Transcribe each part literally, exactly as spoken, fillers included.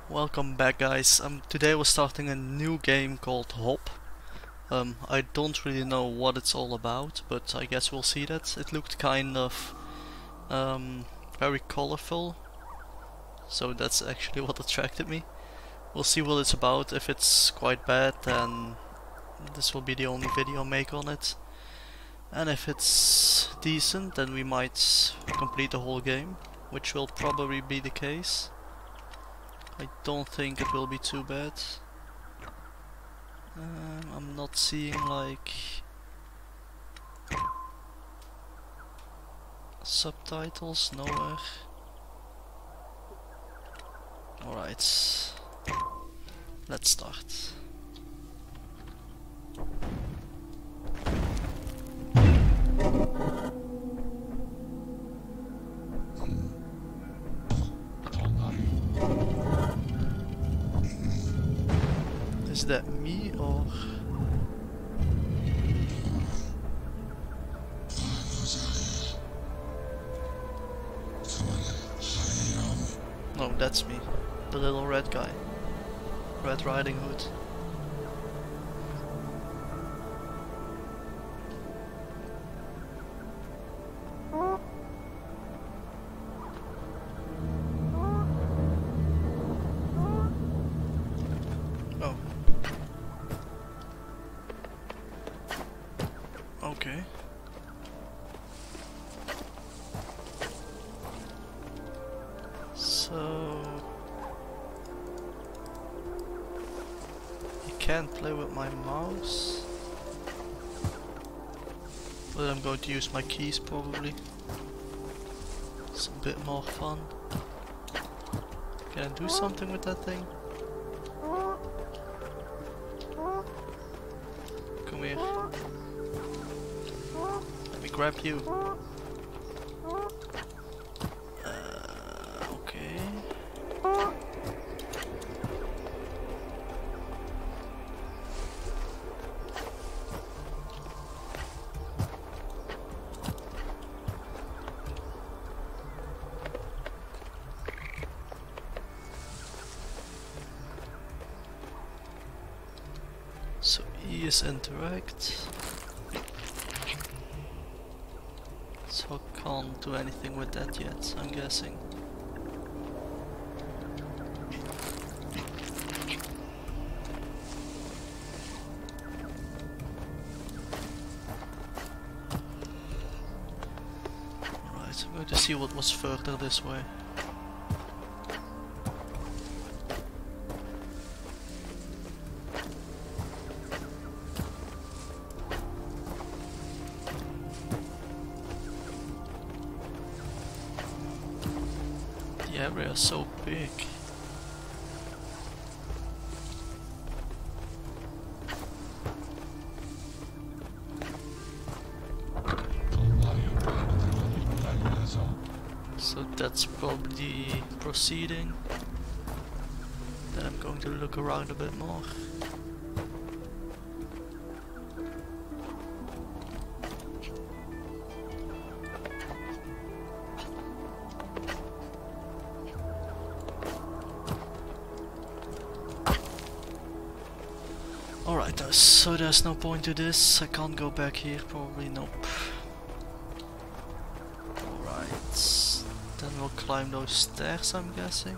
Welcome back, guys. Um, today we're starting a new game called Hop. Um, I don't really know what it's all about, but I guess we'll see that. It looked kind of um, very colorful, so that's actually what attracted me. We'll see what it's about. If it's quite bad, then this will be the only video I make on it. And if it's decent, then we might complete the whole game, which will probably be the case. I don't think it will be too bad. Um, I'm not seeing like subtitles nowhere. Alright, let's start. Is that me or... No, that's me. The little red guy. Red Riding Hood. Oh. Okay. So... I can't play with my mouse, but I'm going to use my keys probably. It's a bit more fun. Can I do something with that thing? Come here. Let me grab you. Uh, okay. So E is interact. So I can't do anything with that yet, I'm guessing. Alright, I'm going to see what was further this way. The area is so big. So that's probably proceeding. Then I'm going to look around a bit more. Alright, uh, so there's no point to this. I can't go back here, probably. Nope. Alright, then we'll climb those stairs, I'm guessing.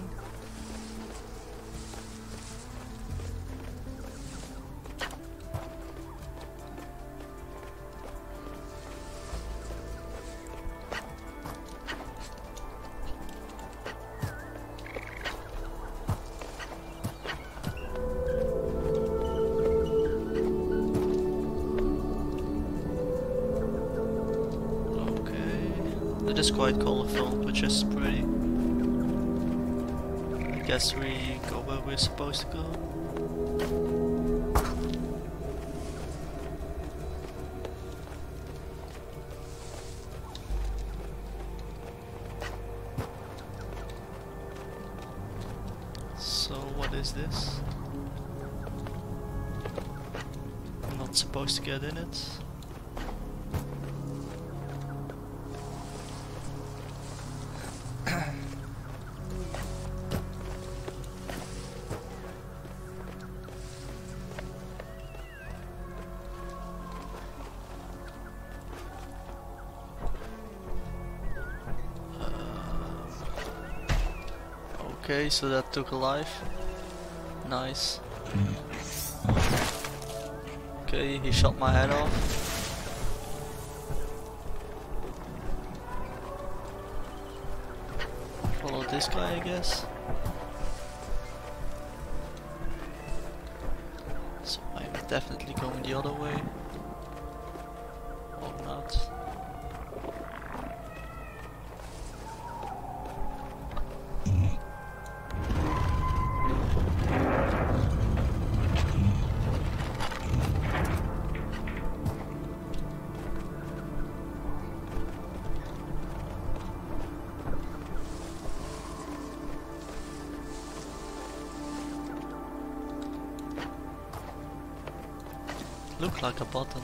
It is quite colorful, which is pretty. I guess we go where we're supposed to go. So what is this? I'm not supposed to get in it. Okay, so that took a life. Nice. Okay, he shot my head off. Follow this guy, I guess. So I'm definitely going the other way. Or not. Look like a button.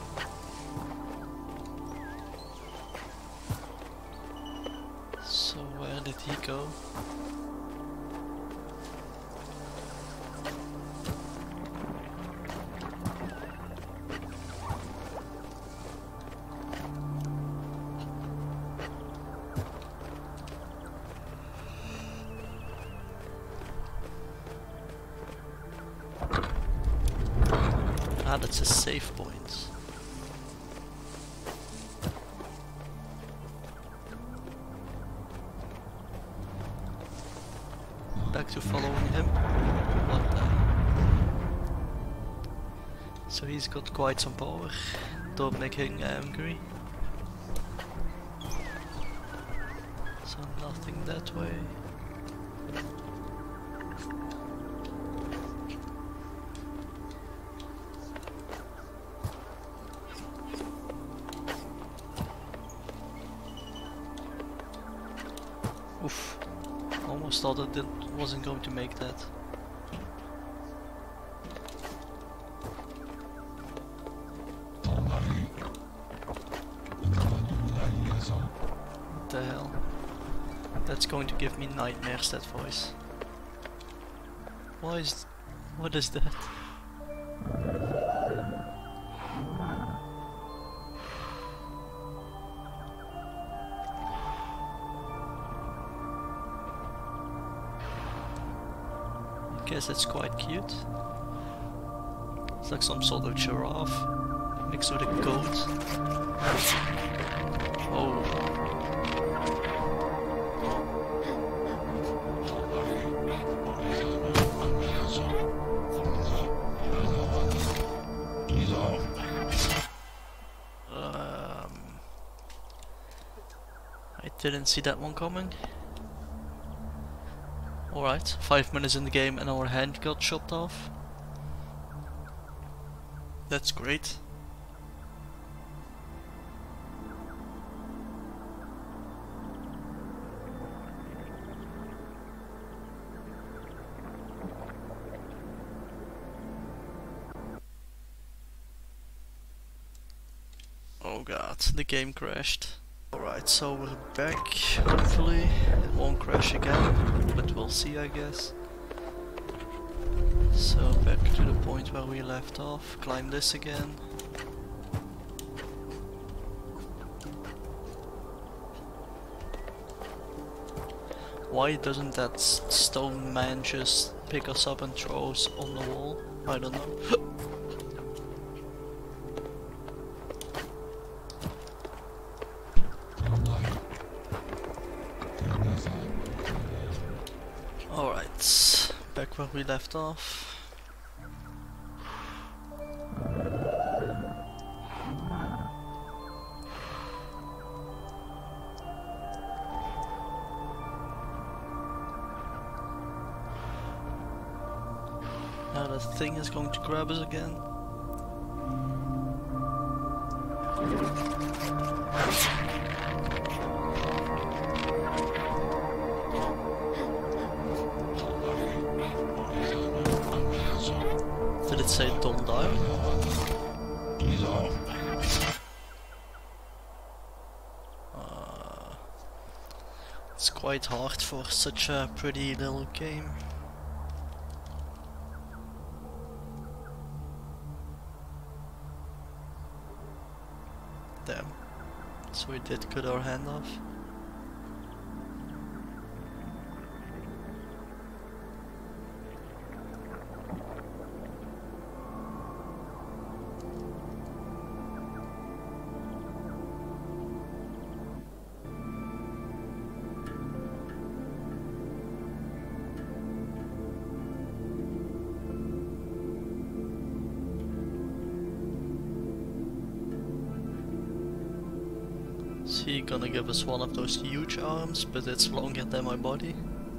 So where did he go? Ah, that's a save point. Back to following him. What the? So he's got quite some power. Don't make him angry. So nothing that way. Oof, almost thought I did, wasn't going to make that. What the hell? That's going to give me nightmares, that voice. Why is... what is that? Guess it's quite cute. It's like some sort of giraffe mixed with a goat. Oh. Um, I didn't see that one coming. Alright, five minutes in the game and our hand got chopped off. That's great. Oh god, the game crashed. Alright, so we're back. Hopefully it won't crash again, but we'll see, I guess. So back to the point where we left off. Climb this again. Why doesn't that s stone man just pick us up and throw us on the wall? I don't know. Alright, back where we left off. Now that thing is going to grab us again. Did it say don't die? Uh, it's quite hard for such a pretty little game. Damn. So we did cut our hand off. Is he gonna give us one of those huge arms, but it's longer than my body?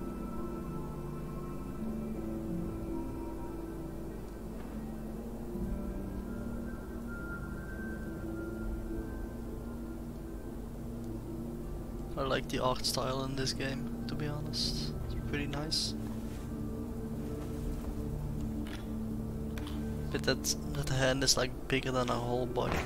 I like the art style in this game, to be honest. It's pretty nice. But that, that hand is like bigger than our whole body.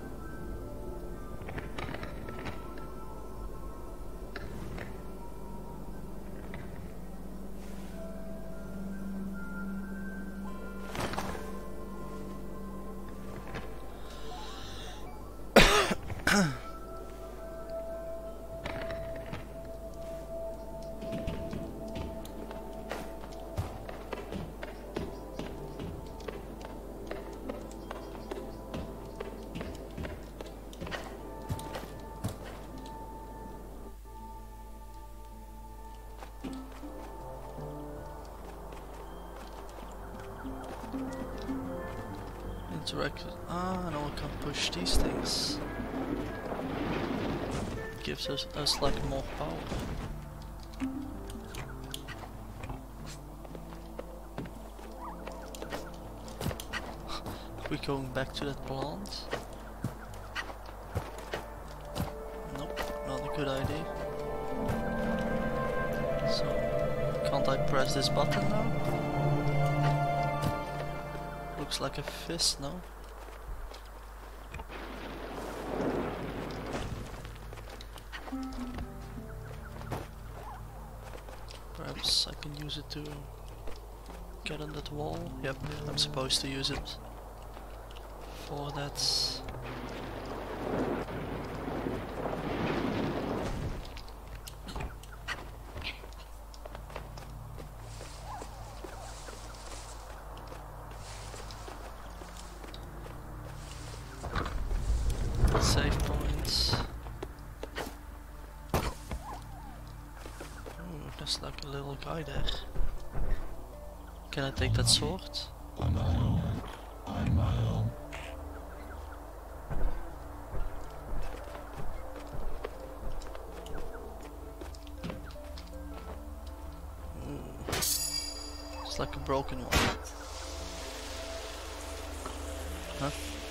Interact. Ah, no, I can push these things. Gives us, us like more power. We're going back to that plant. Nope, not a good idea. So, can't I press this button now? Looks like a fist, no? Perhaps I can use it to get on that wall. Yep, I'm supposed to use it for that. Save points. Ooh, there's like a little guy there. Can I take that sword? Ooh. It's like a broken one. Huh?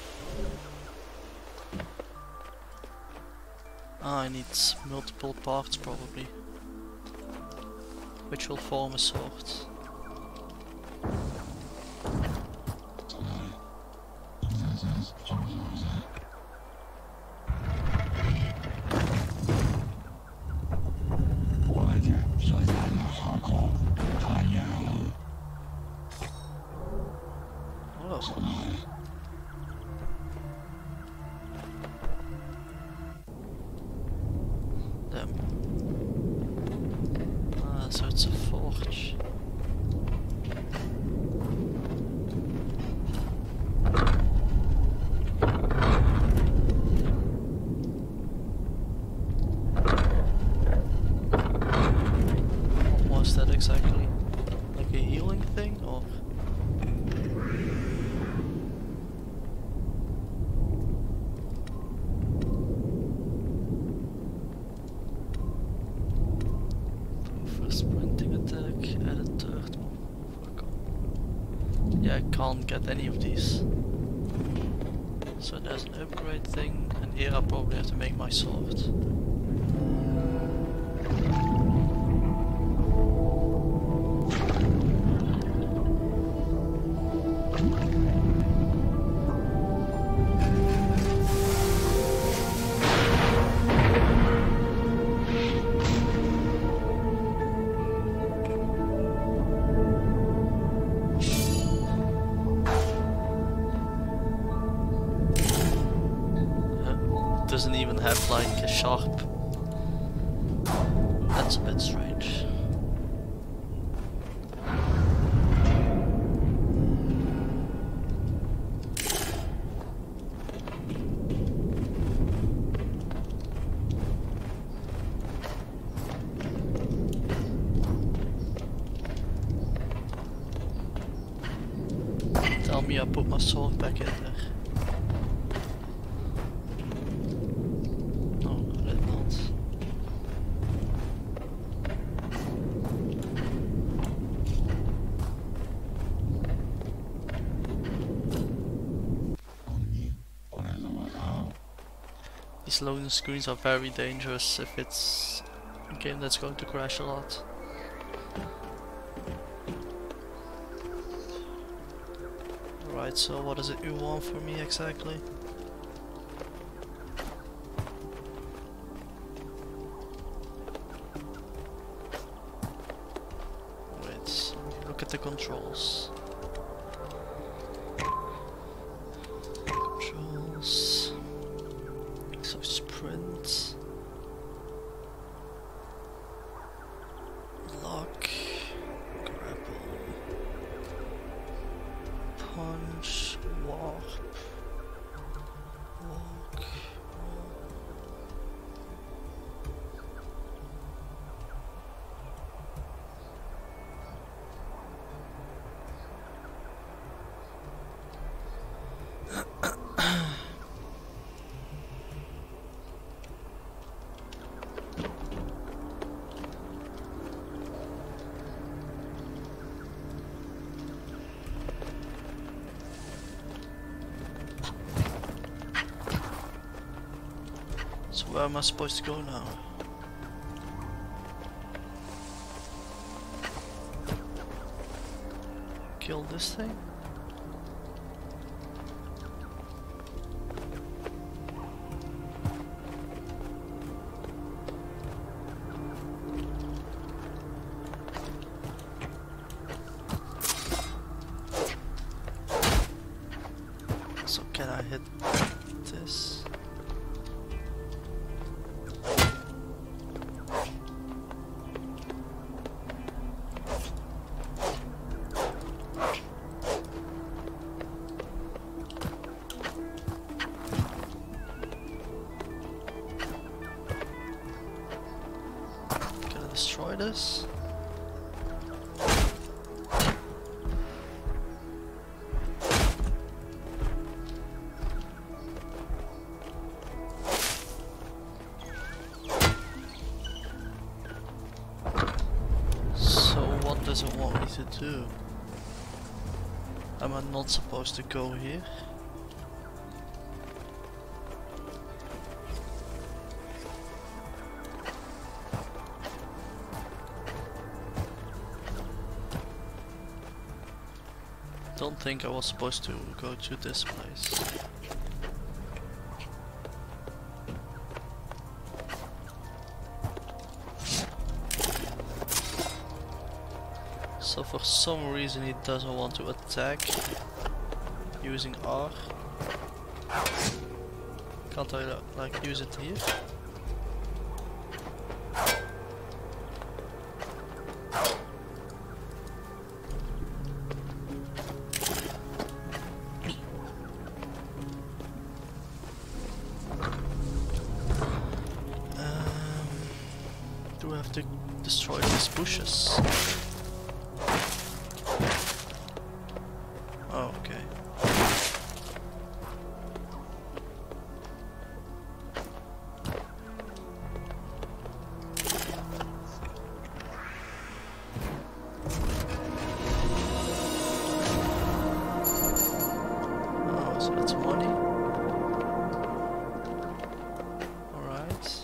Ah, I need multiple parts probably, which will form a sword. Oh. Damn. Ah, so it's a forge. What was that exactly? Like a healing thing, or? Yeah, I can't get any of these. So there's an upgrade thing, and here I probably have to make my sword. Doesn't even have like a sharp. That's a bit strange. Tell me I put my sword back in there. These loading screens are very dangerous if it's a game that's going to crash a lot. Right, so what is it you want from me exactly? Wait, look at the controls. Controls. So sprint. Lock. Grapple. Punch. Warp. Walk. So where am I supposed to go now? Kill this thing? So can I hit this? Destroy this. So what does it want me to do? Am I not supposed to go here? Don't think I was supposed to go to this place. So for some reason he doesn't want to attack using R. Can't I like use it here? Do I have to destroy these bushes? Oh, okay. Oh, so that's money. Alright.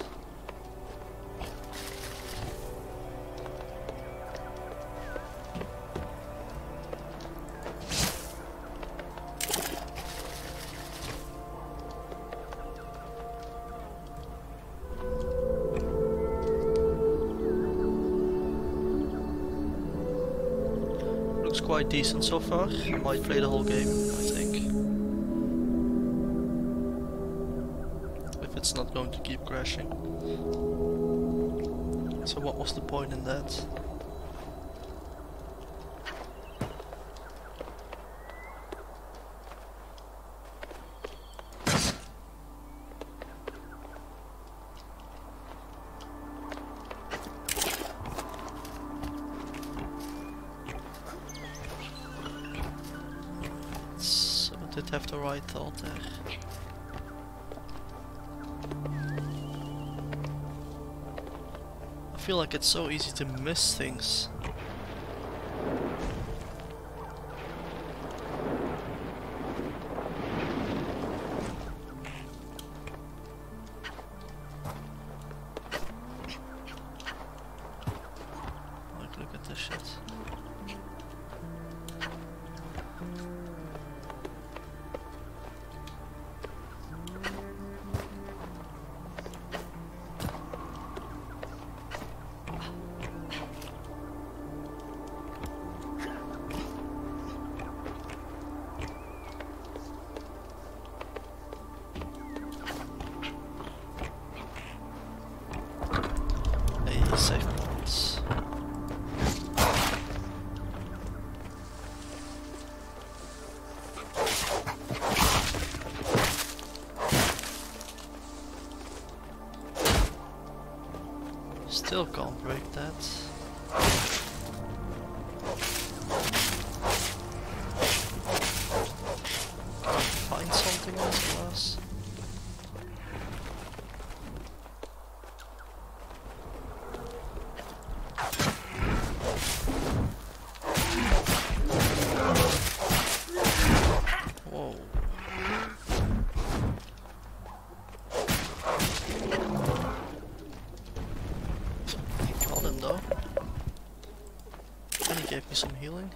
Looks quite decent so far. I might play the whole game, I think. If it's not going to keep crashing. So what was the point in that? Did have the right thought there. I feel like it's so easy to miss things. Still can't break that. Can I find something in this glass? Whoa. Got him though. And he gave me some healing.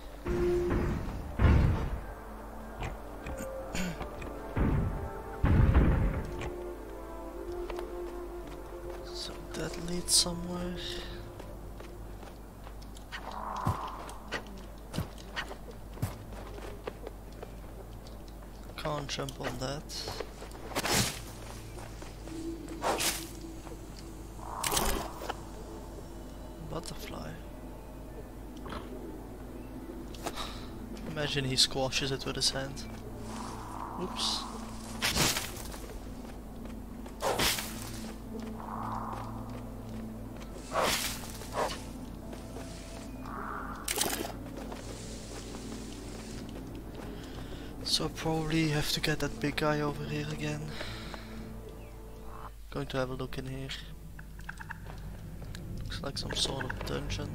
So that leads somewhere. Can't jump on that. Butterfly. Imagine he squashes it with his hand. Oops. So I probably have to get that big guy over here again. Going to have a look in here. Looks like some sort of dungeon.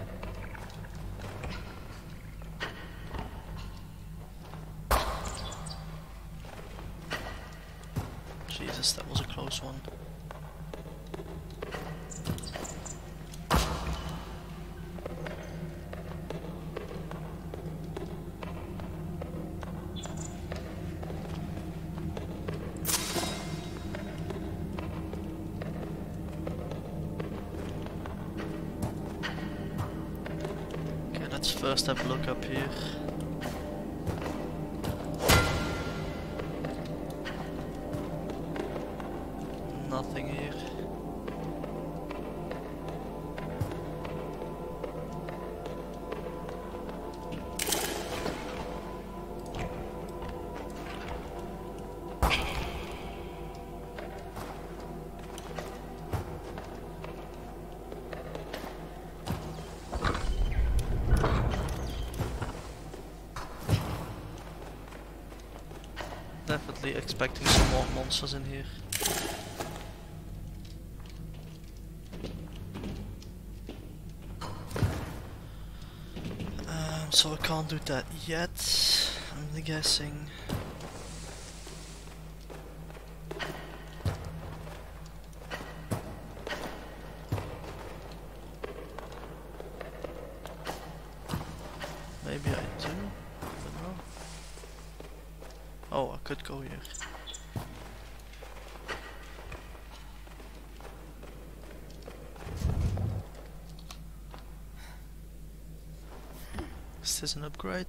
Jesus, that was a close one. Let's first have a look up here. Nothing here. Definitely expecting some more monsters in here. Um, so I can't do that yet, I'm guessing. Maybe I do, I don't know. Oh, I could go here. Is this an upgrade?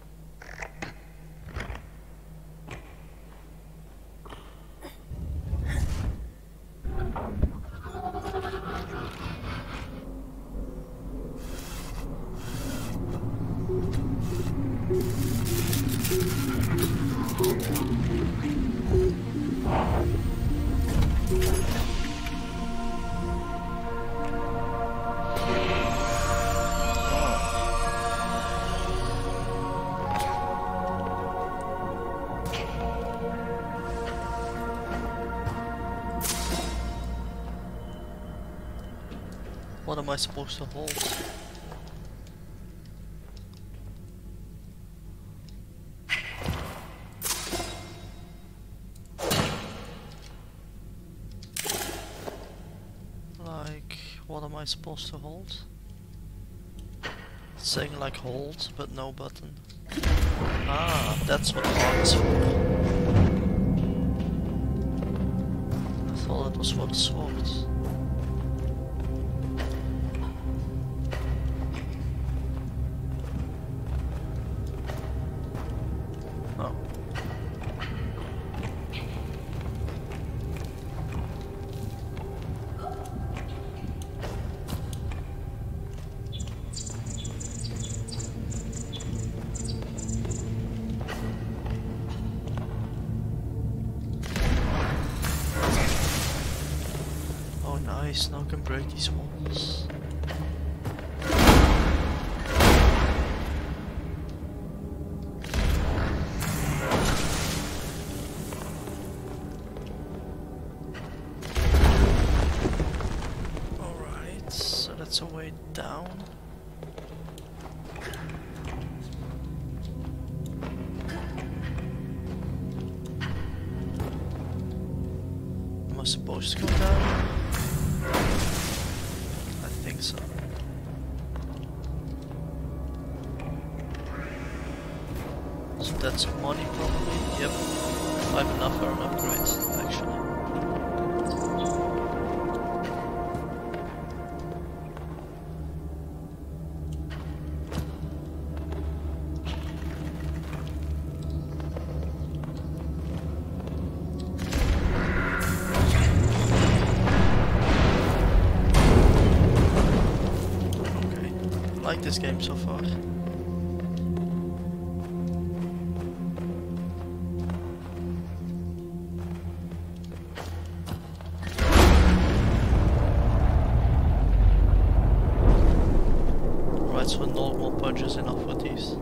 What am I supposed to hold? Like, what am I supposed to hold? It's saying like hold, but no button. Ah, that's what R is for. I thought it was for the sword. Nice, now I can break these walls. Alright, so that's a way down. Am I supposed to go down? I think so. So that's money probably. Yep. I have enough for an upgrade actually. I like this game so far. Right, so normal punch is enough with these.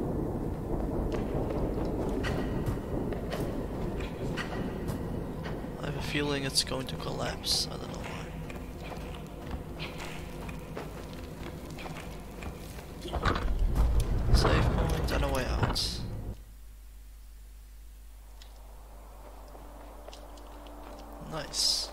I have a feeling it's going to collapse, I don't know why. Save point and a way out. Nice.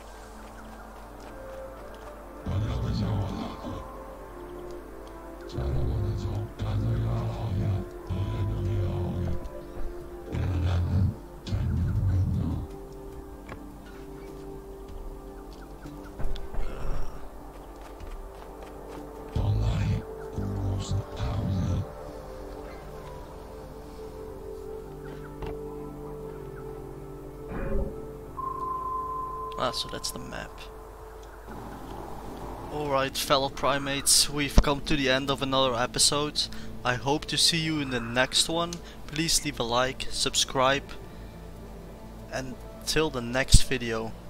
Ah, so that's the map. Alright, fellow primates, we've come to the end of another episode. I hope to see you in the next one. Please leave a like, subscribe, and till the next video.